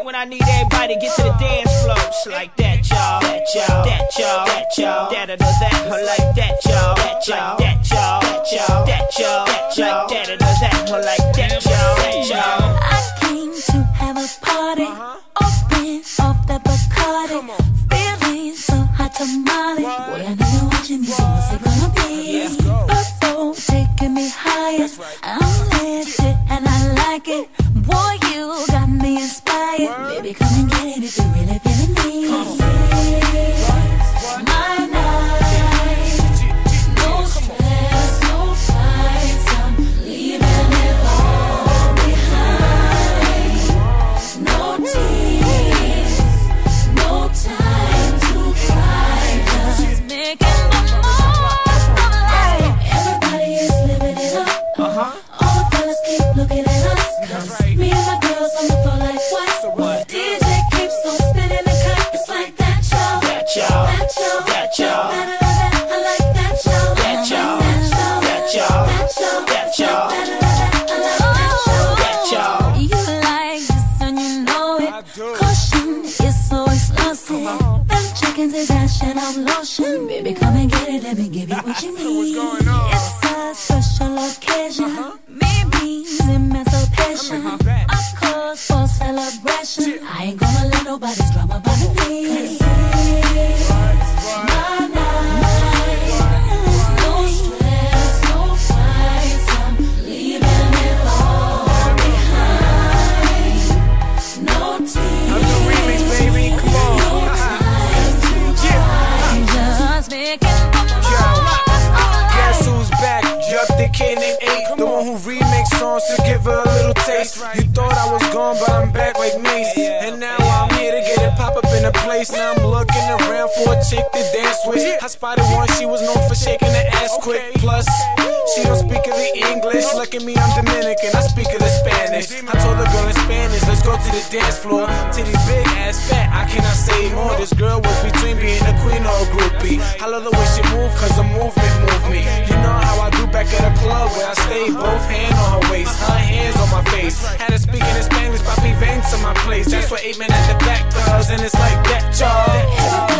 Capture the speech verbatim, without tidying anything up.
right when I need everybody to get to the dance floor. It's like that, y'all. That, y'all. That, y'all. That, y'all. That, or that. Or like that, y'all. That, y'all. That, y'all. That, y'all. That, y'all. That, y'all. That, or that. Or like that, y'all. That, y'all. I came to have a party. Open off the Bacardi. Feeling so hot tamale. Boy, I know you're watching me, so what's it gonna be? Purple taking me higher. I'm lifted and I like it. Boy, you got me inspired. Baby, come and get it if you really feeling me. My night, no stress, no fights. I'm leaving it all behind. No tears, no time to cry. Just making the most of life. Everybody is living it up. All the fellas keep looking at us. Cause me and my girls on the floor like what? D J keeps on spinning the cut. It's like that, y'all. That, y'all. That, y'all. That, y'all. That, that, I like that, y'all. That, y'all. That, y'all. That, y'all. That, y'all. That, y'all. I like that, y'all. That, y'all. You like this and you know it. Caution is so explosive. Them chickens is ashing out lotion. Baby, come and get it. Let me give you what you need. It's a special occasion. Baby's emancipation. A cause for celebration. I ain't gonna let nobody's drama bother me. My night, no stress, no fights. I'm leaving it all behind. No tears, baby, come on. no time to cry. Just making the most of Guess life. who's back? Yup, the kid named eight. The one who remix songs to give her a little taste. You thought I was gone, but I'm back like Mace. And now I'm here to get it pop up in a place. Now I'm looking around for a chick to dance with. I spotted one, she was known for shaking the ass quick. Plus, she don't speak of the English. Look at me, I'm Dominican, I speak of the Spanish. I told the girl in Spanish, let's go to the dance floor. Titty big, ass fat, I cannot say more. This girl was between being a queen or a groupie. I love the way she move, cause the movement moved me. You know how I do back at the club where I stay. Both hands on her waist, her hands on my face. Had her speaking in Spanish, papi, ven to my place. That's what eight men at the back does, and it's like that, y'all.